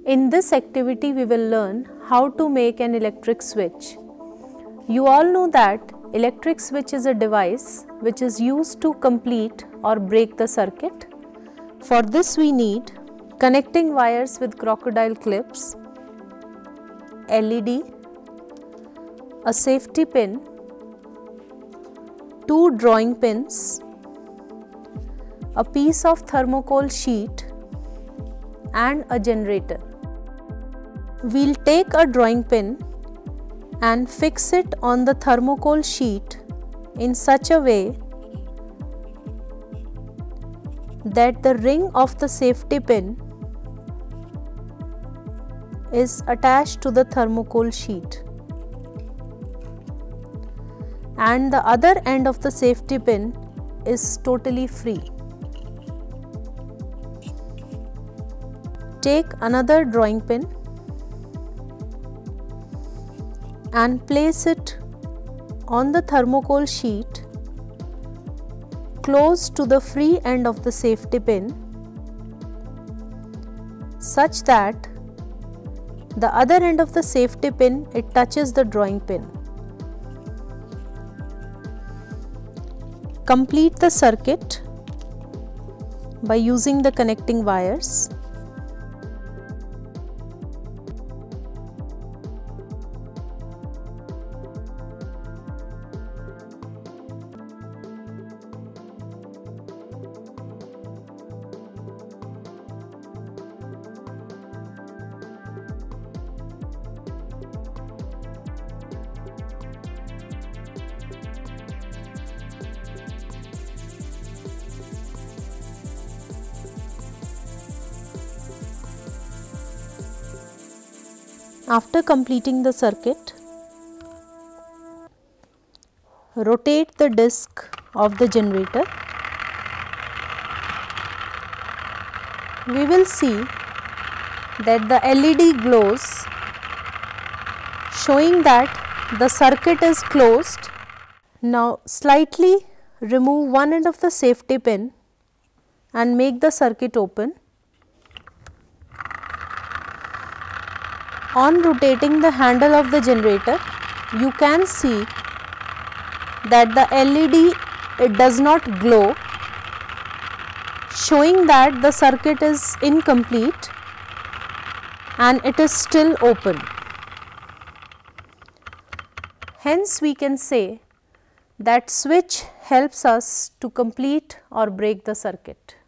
In this activity, we will learn how to make an electric switch. You all know that electric switch is a device which is used to complete or break the circuit. For this, we need connecting wires with crocodile clips, LED, a safety pin, 2 drawing pins, a piece of thermocole sheet and a generator. We'll take a drawing pin and fix it on the thermocole sheet in such a way that the ring of the safety pin is attached to the thermocole sheet and the other end of the safety pin is totally free. Take another drawing pin and place it on the thermocole sheet close to the free end of the safety pin such that the other end of the safety pin touches the drawing pin. Complete the circuit by using the connecting wires. After completing the circuit, rotate the disc of the generator. We will see that the LED glows, showing that the circuit is closed. Now slightly remove one end of the safety pin and make the circuit open. On rotating the handle of the generator, you can see that the LED does not glow, showing that the circuit is incomplete and it is still open. Hence, we can say that switch helps us to complete or break the circuit.